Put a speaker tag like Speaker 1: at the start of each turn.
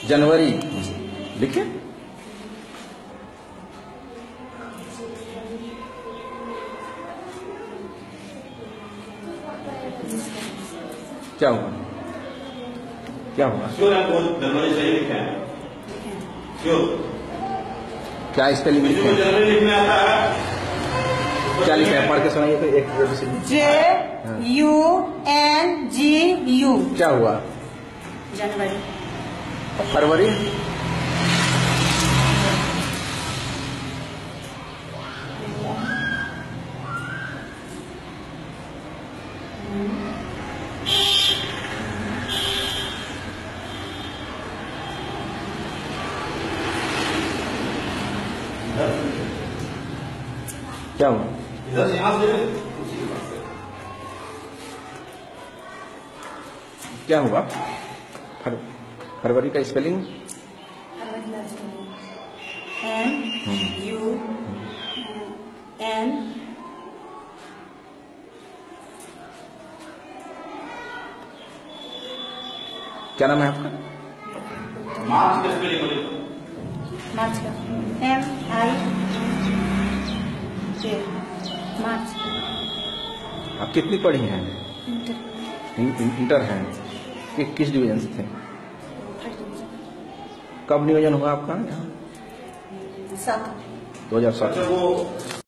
Speaker 1: जनवरी लिखे। क्या हुआ? क्या हुआ?
Speaker 2: जनवरी सही लिखा है।
Speaker 1: क्या स्पेलिंग लिखे?
Speaker 2: जनवरी लिखने आता है।
Speaker 1: क्या लिखा है? पढ़ के सुनाइए तो। एक
Speaker 3: JUNGU।
Speaker 1: क्या हुआ?
Speaker 3: जनवरी।
Speaker 1: फरवरी। क्या हुआ? क्या हुआ? फरवरी का स्पेलिंग
Speaker 3: MUN।
Speaker 1: क्या नाम है आपका?
Speaker 2: मार्च का स्पेलिंग बोलिए।
Speaker 3: मार्च का MIJ। मार्च।
Speaker 1: आप कितनी पढ़ी हैं? इंटर हैं। किस डिवीजन से थे? कब नियोजन हुआ आपका यहाँ?
Speaker 3: 7।
Speaker 1: 2007।